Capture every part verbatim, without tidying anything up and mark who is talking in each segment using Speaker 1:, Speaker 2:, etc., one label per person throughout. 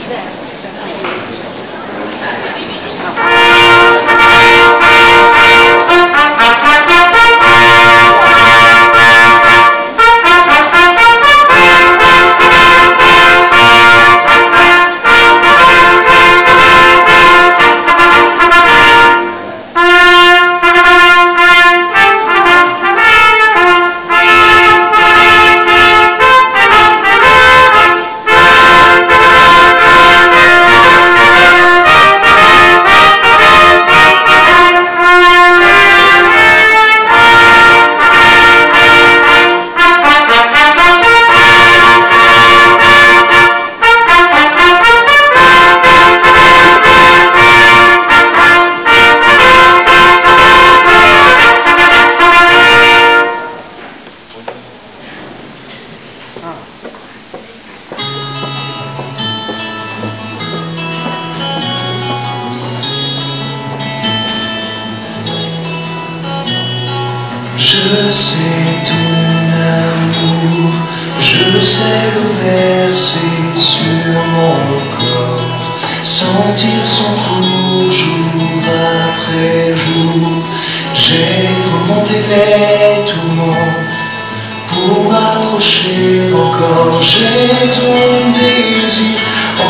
Speaker 1: Je sais ton amour, je sais le verser sur mon corps, sentir son cours jour après jour. J'ai remonté les tourments pour m'approcher encore. J'ai ton désir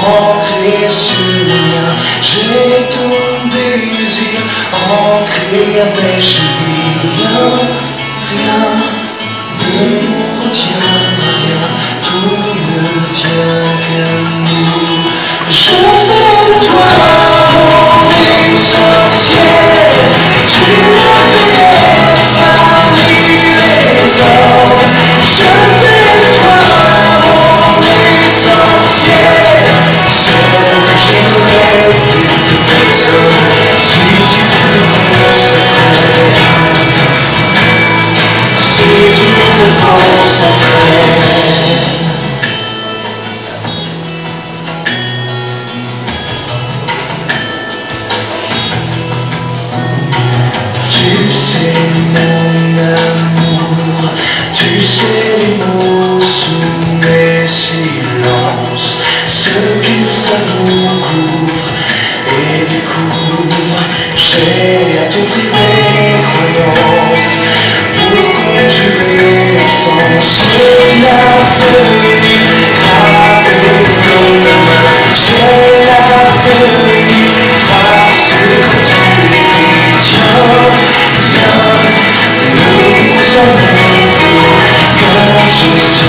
Speaker 1: ancré sur le mien, j'ai ton désir ancré à mes chevilles. Rien, rien ne nous retient, rien, tout ne tient qu'à nous. Je fais de toi mon essentiel, tu ne es parmi les hommes. Je fais de toi mon essentiel, seul que j'aimerais plus que personne. Si tu veux me consacrer, si tu veux me consacrer. Tu sais mon amour, tu sais les mots sous mes silences, ce qu'ils savent couvre et découvre. J'ai à t'offrir mes croyances pour conjurer sans c'est l'avenir gravé dans ta main. J'ai l'avenir parce que tu l'écris. Tiens, viens, nous emmène qu'un geste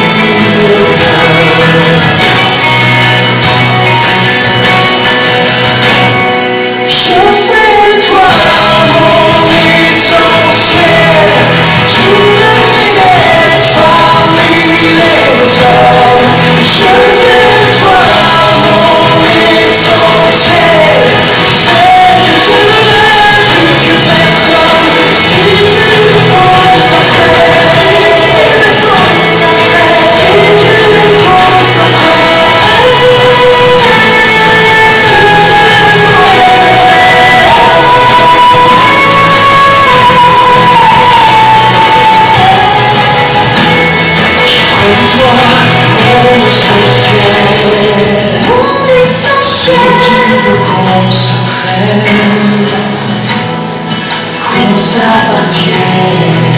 Speaker 1: divin. Je fais de toi mon essentiel, tu ne m'aides parmi les hommes. Je fais de toi mon essentiel, celle que je ne veux plus que personne. Si tu me consacrais, si tu me consacrais. Si tu veux qu'on s'apprenne, qu'on s'appartienne.